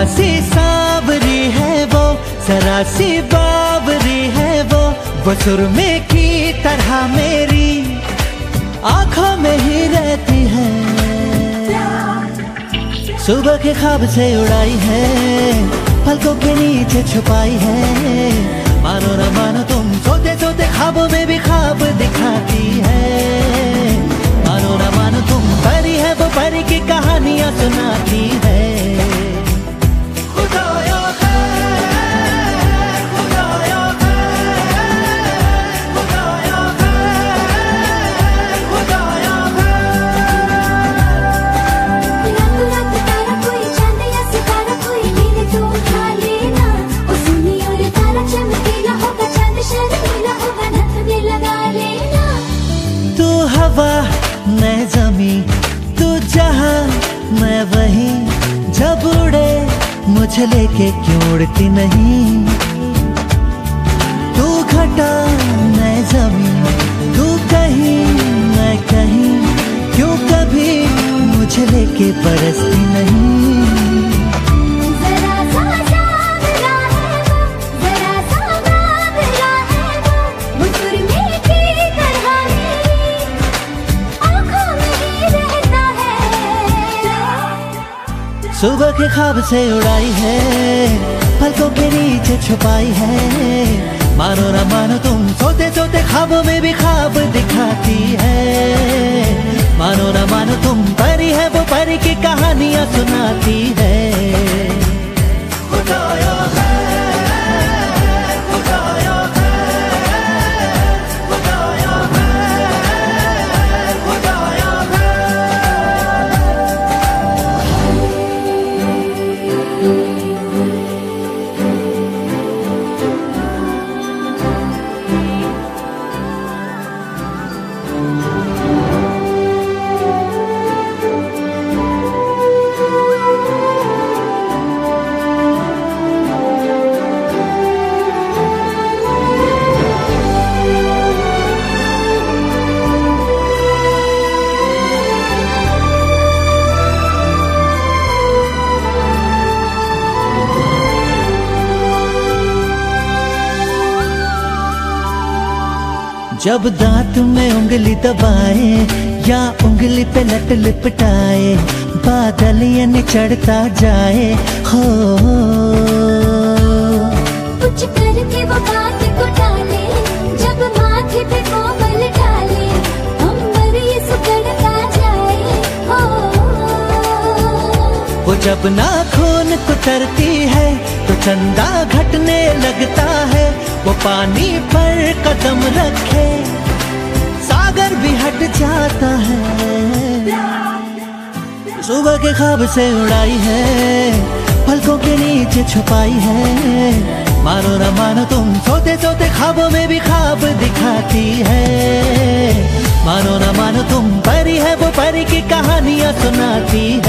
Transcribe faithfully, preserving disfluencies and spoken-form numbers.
सी सांवरी है वो, जरा सी बावरी है वो, वो सुरमे की तरह मेरी आंखों में ही रहती है। सुबह के ख्वाब से उड़ाई है, पलकों के नीचे छुपाई है। मानो न मानो तुम सोते सोते ख्वाबों में भी ख्वाब दिखाती है। मानो न मानो तुम परी है वो परी की कहानियां सुनाती है। खुदाया खैर, खुदाया खैर, खुदाया खैर, खुदाया खैर। रात रात तारा कोई चांद या सितारा कोई मेरे तो उठा लेना। ओ सुनी और तारा चमकीला होगा, चांद शर्मीला होगा, नथने लगा लेना। तू हवा मैं जमी, तू जहां मैं वहीं, जब उड़े मुझे लेके क्यों उड़ती नहीं। तू घटा मैं जमी, तू कहीं मैं कहीं, क्यों कभी मुझे लेके बरसती नहीं। जरा सा सांवरा है वो, जरा सा बावरा है वो, वो सुरमे की तरह मेरी आंखों में ही रहता है। सुबह के ख्वाब से उड़ाई है, पलकों के नीचे छुपाई है। मानो न मानो तुम सोते सोते ख्वाबों में भी ख्वाब दिखाती है। मानो न मानो तुम परी है वो परी की कहानियां सुनाती है। खुदाया खैर, खुदाया खैर, खुदाया खैर, खुदाया जब दांत में उंगली दबाए या उंगली पे लट लिपटाए, बादल ये चढ़ता जाए हो। कुछ करके वो बात को टाले, जब माथे पे कोमल डाले, अंबर ये सुकड़ता जाए हो। वो जब नाखून कुतरती है तो चंदा घटने लगता है। वो पानी पर कदम रखे सागर भी हट जाता है। सुबह के ख्वाब से उड़ाई है, पलकों के नीचे छुपाई है। मानो न मानो तुम सोते सोते ख्वाबों में भी ख्वाब दिखाती है। मानो न मानो तुम परी है वो परी की कहानियां सुनाती